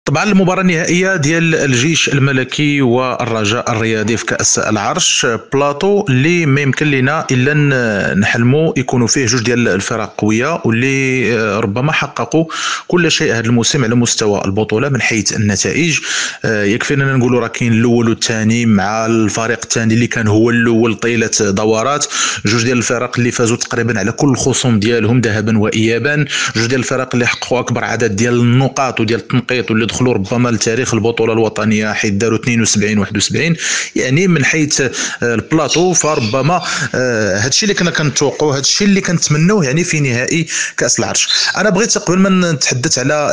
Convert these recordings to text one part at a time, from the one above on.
طبعا المباراة النهائية ديال الجيش الملكي والرجاء الرياضي في كأس العرش، بلاطو اللي ما يمكن لنا الا نحلموا يكونوا فيه جوج ديال الفرق قوية واللي ربما حققوا كل شيء هذا الموسم على مستوى البطولة من حيث النتائج. يكفينا نقولوا راه كاين الاول والثاني مع الفريق الثاني اللي كان هو الاول طيلة دورات، جوج ديال الفرق اللي فازوا تقريبا على كل الخصوم ديالهم ذهابا وايابا، جوج ديال الفرق اللي حققوا اكبر عدد ديال النقاط وديال التنقيط واللي دخلوا ربما لتاريخ البطوله الوطنيه حيث داروا 72 71. يعني من حيث البلاطو فربما هذا الشيء اللي كنا كنتوقعوا، هذا الشيء اللي كنتمنوه يعني في نهائي كاس العرش. انا بغيت قبل ما نتحدث على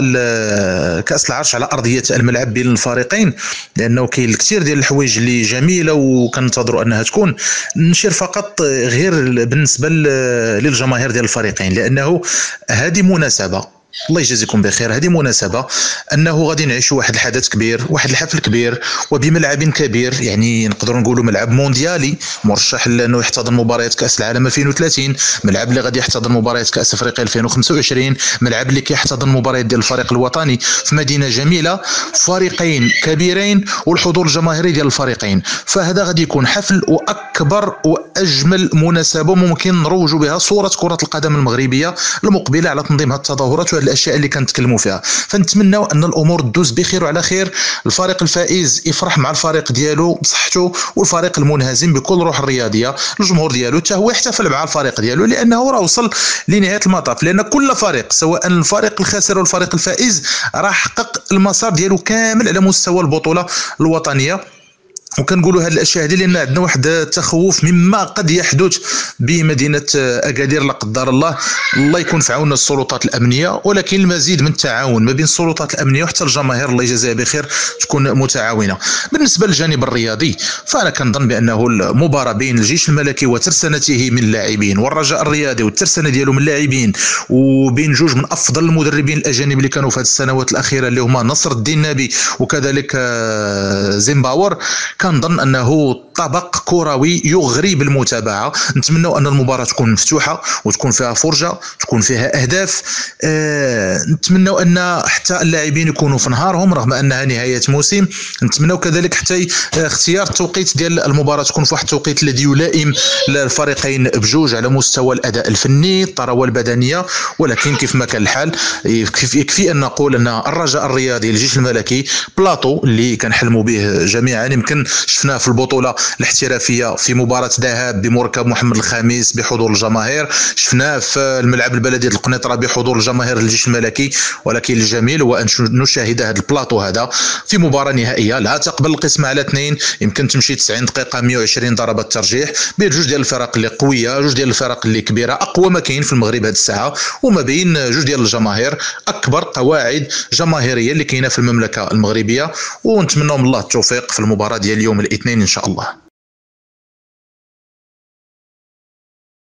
كاس العرش على ارضيه الملعب بين الفريقين، لانه كاين الكثير ديال الحوايج اللي جميله وكنتظروا انها تكون، نشير فقط غير بالنسبه للجماهير ديال الفريقين، لانه هذه مناسبه، الله يجازيكم بخير، هذه مناسبة أنه غادي نعيشوا واحد الحدث كبير، واحد الحفل كبير وبملعب كبير، يعني نقدروا نقولوا ملعب مونديالي مرشح لأنه يحتضن مباريات كأس العالم 2030، ملعب اللي غادي يحتضن مباريات كأس أفريقيا 2025، ملعب اللي كيحتضن مباريات ديال الفريق الوطني في مدينة جميلة، فريقين كبيرين والحضور الجماهيري ديال الفريقين، فهذا غادي يكون حفل وأكبر وأجمل مناسبة ممكن نروجوا بها صورة كرة القدم المغربية المقبلة على تنظيم هذه التظاهرات الاشياء اللي كنتكلموا فيها. فنتمنوا ان الامور تدوز بخير وعلى خير، الفريق الفائز يفرح مع الفريق ديالو بصحته، والفريق المنهزم بكل روح الرياضيه الجمهور ديالو حتى هو يحتفل مع الفريق ديالو، لانه راه وصل لنهايه المطاف، لان كل فريق سواء الفريق الخاسر والفريق الفائز راه حقق المسار ديالو كامل على مستوى البطوله الوطنيه. وكنقولوا هذه الاشياء هذه لان عندنا واحد التخوف مما قد يحدث بمدينه اكادير لا قدر الله. الله يكون في عون السلطات الامنيه، ولكن المزيد من التعاون ما بين السلطات الامنيه وحتى الجماهير الله يجازيها بخير تكون متعاونه. بالنسبه للجانب الرياضي فانا كنظن بانه المباراه بين الجيش الملكي وترسانته من اللاعبين والرجاء الرياضي والترسانه ديالو من اللاعبين، وبين جوج من افضل المدربين الاجانب اللي كانوا في هذه السنوات الاخيره اللي هما نصر الدين نبي وكذلك زيمباور، كنظن انه طبق كروي يغري بالمتابعه. نتمنوا ان المباراه تكون مفتوحه وتكون فيها فرجه، تكون فيها اهداف. نتمنوا ان حتى اللاعبين يكونوا في نهارهم رغم انها نهايه موسم. نتمنوا كذلك حتى اختيار التوقيت ديال المباراه تكون في واحد التوقيت الذي يلائم الفريقين بجوج على مستوى الاداء الفني الثروه البدنيه. ولكن كيف ما كان الحال يكفي ان نقول ان الرجاء الرياضي الجيش الملكي بلاطو اللي كنحلموا به جميعا، يمكن شفناه في البطوله الاحترافيه في مباراه ذهاب بمركب محمد الخامس بحضور الجماهير، شفناه في الملعب البلدي القنيطره بحضور الجماهير الجيش الملكي. ولكن الجميل هو ان نشاهد هذا البلاطو هذا في مباراه نهائيه لا تقبل القسمه على اثنين، يمكن تمشي 90 دقيقه 120 ضربه ترجيح بين جوج ديال الفرق اللي قويه، جوج ديال الفرق اللي كبيره، اقوى ما كاين في المغرب هذه الساعه، وما بين جوج ديال الجماهير اكبر قواعد جماهيريه اللي كاينه في المملكه المغربيه. ونتمنى من الله التوفيق في المباراه ديال يوم الاثنين ان شاء الله.